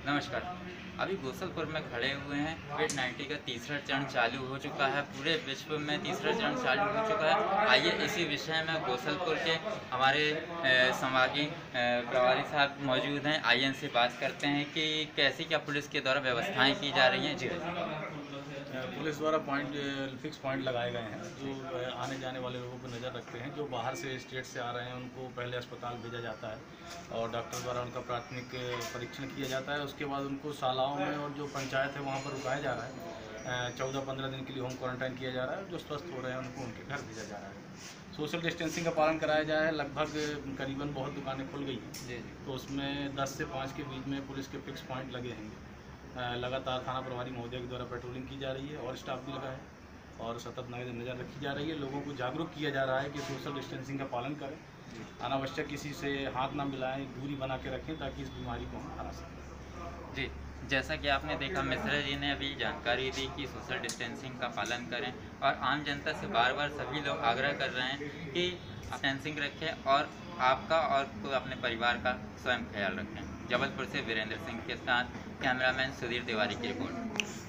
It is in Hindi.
नमस्कार। अभी गोसलपुर में खड़े हुए हैं। कोविड-19 का तीसरा चरण चालू हो चुका है। पूरे विश्व में तीसरा चरण चालू हो चुका है। आइए इसी विषय में गोसलपुर के हमारे संभागीय प्रभारी साहब मौजूद हैं। आइए इनसे बात करते हैं कि कैसी क्या पुलिस के द्वारा व्यवस्थाएं की जा रही हैं। जी पुलिस द्वारा फिक्स पॉइंट लगाए गए हैं जो आने जाने वाले लोगों पर नज़र रखते हैं। जो बाहर से स्टेट से आ रहे हैं उनको पहले अस्पताल भेजा जाता है और डॉक्टर द्वारा उनका प्राथमिक परीक्षण किया जाता है। उसके बाद उनको शालाओं में और जो पंचायत है वहाँ पर रुकाया जा रहा है। 14-15 दिन के लिए होम क्वारंटाइन किया जा रहा है। जो स्वस्थ हो रहे हैं उनको उनके घर भेजा जा रहा है। सोशल डिस्टेंसिंग का पालन कराया जाए है। लगभग करीबन बहुत दुकानें खुल गई हैं, तो उसमें 10 से 5 के बीच में पुलिस के फिक्स पॉइंट लगे हैं। लगातार थाना प्रभारी महोदय के द्वारा पेट्रोलिंग की जा रही है और स्टाफ भी लगा है और सतत नज़र रखी जा रही है। लोगों को जागरूक किया जा रहा है कि सोशल डिस्टेंसिंग का पालन करें, अनावश्यक किसी से हाथ ना मिलाएं, दूरी बना के रखें ताकि इस बीमारी को हम हरा सकें। जी, जैसा कि आपने देखा मिश्रा जी ने अभी जानकारी दी कि सोशल डिस्टेंसिंग का पालन करें और आम जनता से बार बार सभी लोग आग्रह कर रहे हैं कि डिस्टेंसिंग रखें और आपका और अपने परिवार का स्वयं ख्याल रखें। जबलपुर से वीरेंद्र सिंह के साथ कैमरामैन सुधीर तिवारी की रिपोर्ट।